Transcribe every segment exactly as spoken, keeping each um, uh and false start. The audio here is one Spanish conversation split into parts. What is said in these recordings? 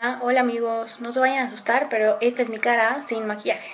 Ah, hola amigos, no se vayan a asustar, pero esta es mi cara sin maquillaje.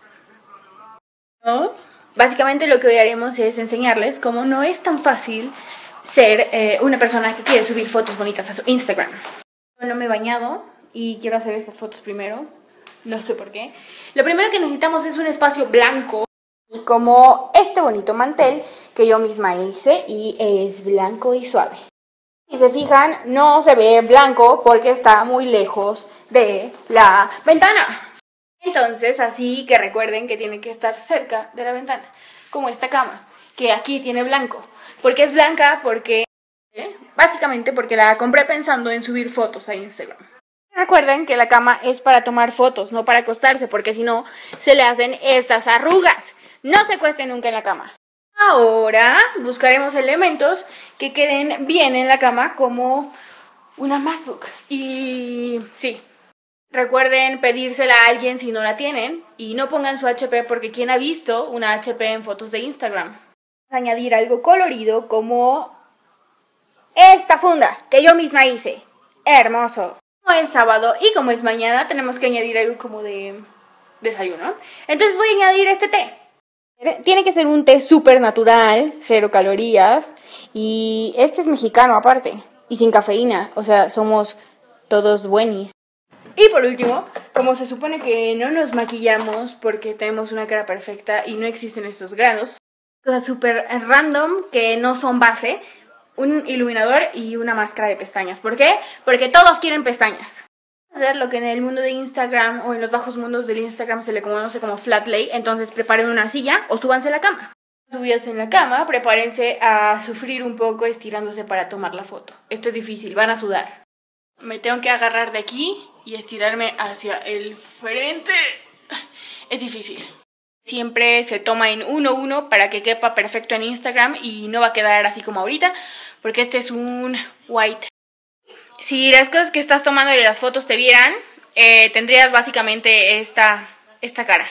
¿No? Básicamente lo que hoy haremos es enseñarles cómo no es tan fácil ser eh, una persona que quiere subir fotos bonitas a su Instagram. No me he bañado y quiero hacer estas fotos primero, no sé por qué. Lo primero que necesitamos es un espacio blanco. Y como este bonito mantel que yo misma hice y es blanco y suave. Si se fijan, no se ve blanco porque está muy lejos de la ventana. Entonces, así que recuerden que tiene que estar cerca de la ventana, como esta cama, que aquí tiene blanco. ¿Por qué es blanca? Porque, ¿eh? Básicamente porque la compré pensando en subir fotos a Instagram. Recuerden que la cama es para tomar fotos, no para acostarse, porque si no, se le hacen estas arrugas. No se acuesten nunca en la cama. Ahora buscaremos elementos que queden bien en la cama, como una MacBook. Y sí, recuerden pedírsela a alguien si no la tienen. Y no pongan su H P porque ¿quién ha visto una H P en fotos de Instagram? Vamos a añadir algo colorido como esta funda que yo misma hice. Hermoso. Como es sábado y como es mañana, tenemos que añadir algo como de desayuno. Entonces voy a añadir este té. Tiene que ser un té súper natural, cero calorías. Y este es mexicano aparte. Y sin cafeína. O sea, somos todos buenis. Y por último, como se supone que no nos maquillamos porque tenemos una cara perfecta y no existen estos granos, cosas súper random que no son base, un iluminador y una máscara de pestañas. ¿Por qué? Porque todos quieren pestañas. Hacer lo que en el mundo de Instagram o en los bajos mundos del Instagram se le conoce como flat lay. Entonces preparen una silla o súbanse a la cama. Subidas en la cama, prepárense a sufrir un poco estirándose para tomar la foto. Esto es difícil, van a sudar. Me tengo que agarrar de aquí y estirarme hacia el frente. Es difícil. Siempre se toma en uno uno para que quepa perfecto en Instagram y no va a quedar así como ahorita, porque este es un white. Si las cosas que estás tomando y las fotos te vieran, eh, tendrías básicamente esta, esta cara.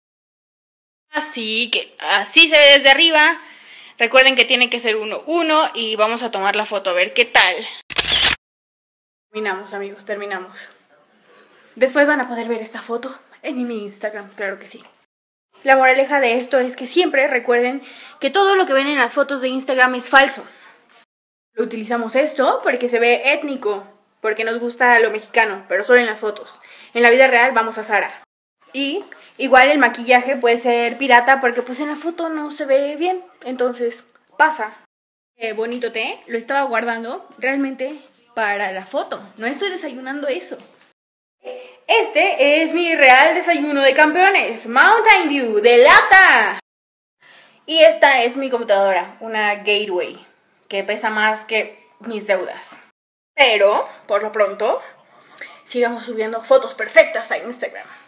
Así que así se ve desde arriba. Recuerden que tiene que ser uno uno y vamos a tomar la foto a ver qué tal. Terminamos, amigos, terminamos. Después van a poder ver esta foto en mi Instagram, claro que sí. La moraleja de esto es que siempre recuerden que todo lo que ven en las fotos de Instagram es falso. Utilizamos esto porque se ve étnico, porque nos gusta lo mexicano, pero solo en las fotos. En la vida real vamos a Zara. Y igual el maquillaje puede ser pirata porque pues en la foto no se ve bien, entonces pasa. Eh, bonito té, lo estaba guardando realmente para la foto, no estoy desayunando eso. Este es mi real desayuno de campeones, Mountain Dew de lata. Y esta es mi computadora, una Gateway, que pesa más que mis deudas. Pero, por lo pronto, sigamos subiendo fotos perfectas a Instagram.